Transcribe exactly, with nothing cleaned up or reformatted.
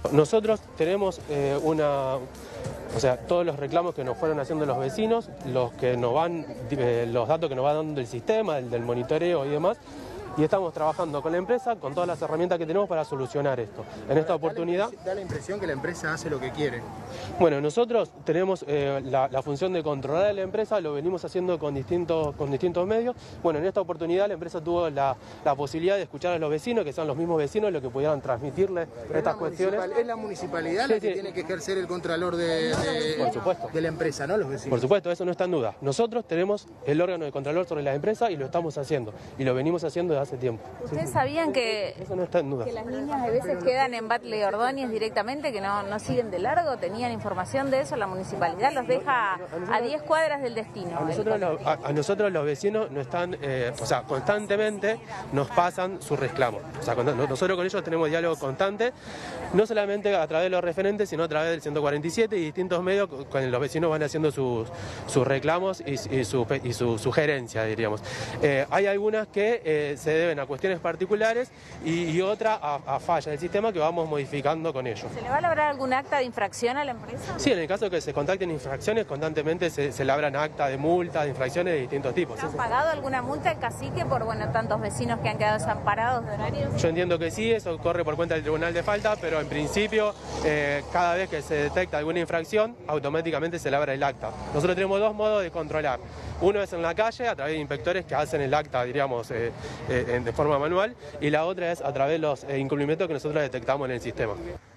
Nosotros tenemos eh, una... O sea, todos los reclamos que nos fueron haciendo los vecinos, los que nos van, eh, los datos que nos va dando el sistema, el del monitoreo y demás, y estamos trabajando con la empresa, con todas las herramientas que tenemos para solucionar esto. En esta oportunidad... Da la impresión que la empresa hace lo que quiere. Bueno, nosotros tenemos eh, la, la función de controlar a la empresa, lo venimos haciendo con distintos, con distintos medios. Bueno, en esta oportunidad la empresa tuvo la, la posibilidad de escuchar a los vecinos, que son los mismos vecinos los que pudieran transmitirle Pero estas es cuestiones. Es la municipalidad sí, la que sí. tiene que ejercer el contralor de, de, Por supuesto. de la empresa, ¿no? Los vecinos. Por supuesto, eso no está en duda. Nosotros tenemos el órgano de contralor sobre la empresa y lo estamos haciendo. Y lo venimos haciendo desde hace tiempo. ¿Ustedes sabían que, Eso no está en duda. que las líneas a veces quedan en Batlle y Ordóñez directamente, que no, no siguen de largo? ¿Tenían información de eso? La municipalidad los deja a diez cuadras del destino. A nosotros, lo- a, a nosotros los vecinos no están, eh, o sea, constantemente nos pasan sus reclamos. O sea, con- nosotros con ellos tenemos diálogo constante, no solamente a través de los referentes, sino a través del ciento cuarenta y siete y distintos medios con los vecinos van haciendo sus, sus reclamos y, y, su, y su sugerencia, diríamos. Eh, hay algunas que eh, se deben a cuestiones particulares y, y otra a, a fallas del sistema que vamos modificando con ellos. ¿Se le va a lograr algún acta de infracción a la empresa? Sí, en el caso que se contacten infracciones, constantemente se, se labran actas de multa, de infracciones de distintos tipos. ¿Han pagado alguna multa el cacique por bueno tantos vecinos que han quedado desamparados de horarios? Yo entiendo que sí, eso corre por cuenta del Tribunal de Falta, pero en principio eh, cada vez que se detecta alguna infracción, automáticamente se labra el acta. Nosotros tenemos dos modos de controlar. Uno es en la calle, a través de inspectores que hacen el acta, diríamos, eh, eh, de forma manual, y la otra es a través de los eh, incumplimientos que nosotros detectamos en el sistema.